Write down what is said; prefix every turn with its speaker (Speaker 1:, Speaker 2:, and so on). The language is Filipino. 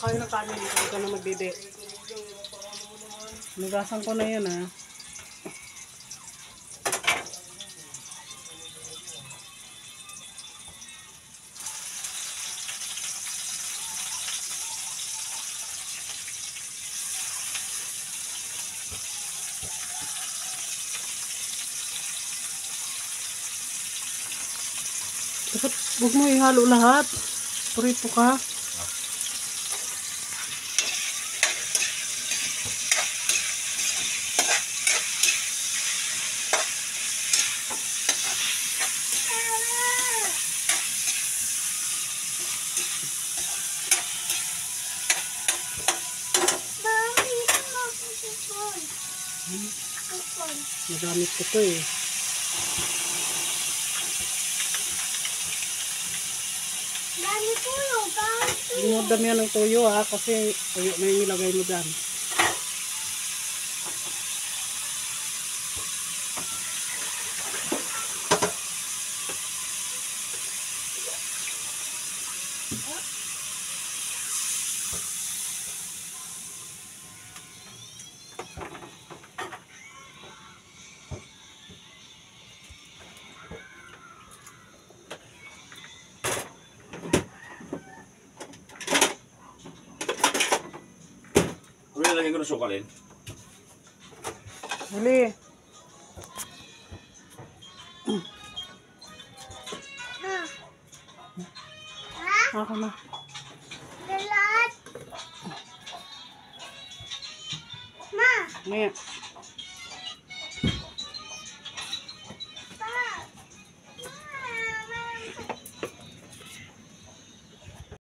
Speaker 1: kayo ng kanin. Huwag ka na magdede. Nugasan ko na yan ha. Dapat huwag mo ihalo lahat. Purito ka. Nagamit ko to eh.
Speaker 2: Dami tuyo, guys.
Speaker 1: Hindi mo damihan ng tuyo ha, kasi tuyo na yung ilagay mo dyan.
Speaker 3: Lagyan ko ng sukalin.
Speaker 1: Huli. Ako na.
Speaker 2: Dalat. Ma.
Speaker 1: Maya.